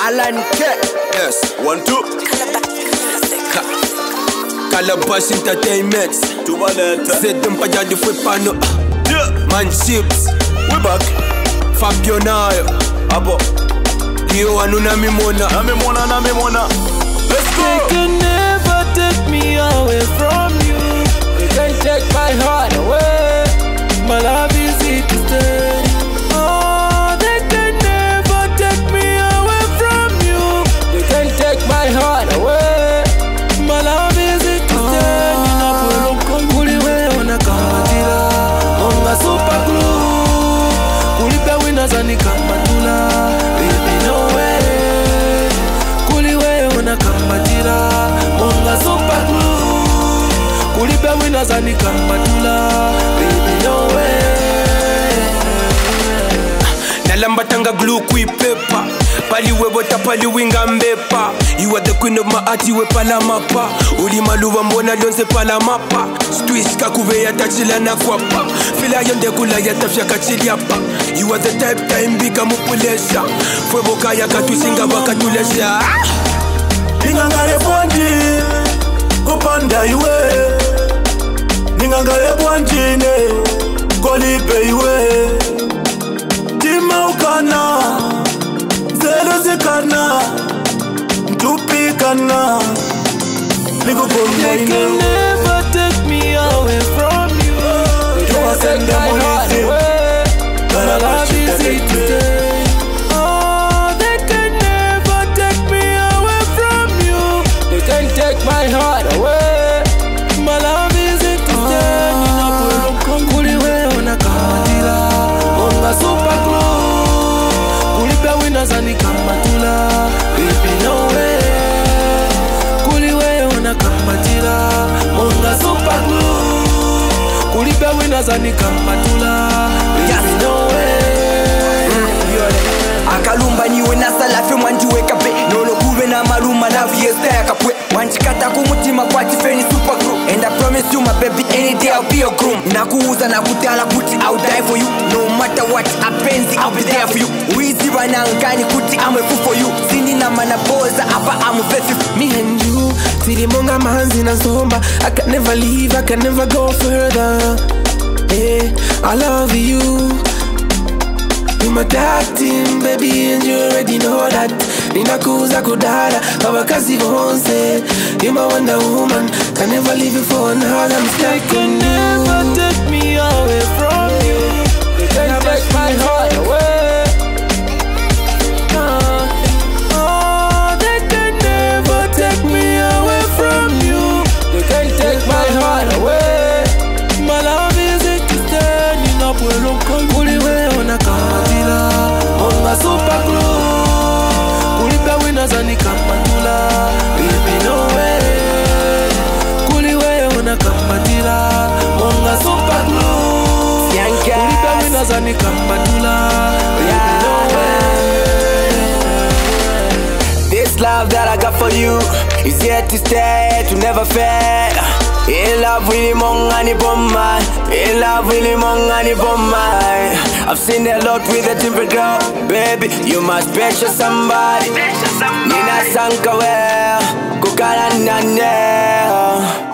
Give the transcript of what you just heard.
Alan K. Yes, 1, 2. Calabash Entertainment. C'est un paja de fouet pano. Man Chips. We back. Fabio Nayo. Abo. Yo anuna mimona. Namimona. Let's go. They can never take me away from you. They can take my heart away. My love is here to stay. Oh, they can never take me away from you. They can take my heart away. My love is here to stay. Kuliwe unakamatila Monga super glue. Kulipe winazani kamatula. Baby no way. Kuliwe unakamatila Monga super glue. Kulipe winazani kamatula. Baby no way. Nalambatanga glue kui pepa. Pali webota pali winga mbepa. You are the queen of my heart, you pala mapa. Uli maluwa mbona donse pala mapa. Stwish kakuve ya tachila na kwapa. Fila yonde kula ya tafya kachili hapa. You are the type time bika mupulesha. Fwebo ya katusinga wakatulesha. Ningangale bwanji kupanda iwe. Ningangale bwanjine kolipe iwe. Tima ukana zelo zikana Tupikana They can never take me away from you. They can take my heart away. My love is here to stay. Oh, they can never take me away from you. They can take my heart away. My love is here to stay. Kuliwe unakamatila Monga super glue. Kulipe winazani kamatula. Baby no way. Kuliwe unakamatila Monga super glue. Kulipe winazani kamatula. Baby no way. Akalumba niwe na salafi mwanjiwe kape. Nolo kuwe na maruma love yesta ya kapwe. Wanchikata kumutima kwa tifeni super crew. And I promise you my baby any day I'll be your groom. Nakuuza na kutala kuti I'll die for you. No matter what happens I'll be there for you. Wizi wanangani kuti I'm a fool for you. Sindi na manaboza apa I'm a faithful. Me and you, tilimonga manzi na zomba. I can never leave, I can never go further. Hey, I love you. You my tag team, baby, and you already know that. Ninakuza kudala, kawakazi vonse. You my Wonder Woman, can never leave you for another. They can never take me away from you. They can take my heart away. Oh, they can never take me away from you. They can take my heart away. My love is it to stay. Nina puelo con kuliwe unakamatila Monga super glue. Kulipe winazani kamatula. Baby no way. Kuliwe unakamatila Monga super glue. Kulipe winazani kamatula. Baby no way. This love that I got for you is here to stay, to never fade. In love with him on ni bomba. In love with him on ni bomba. I've seen a lot with a different girl. Baby, you must special somebody. Nina Sankawe Kukala Nane.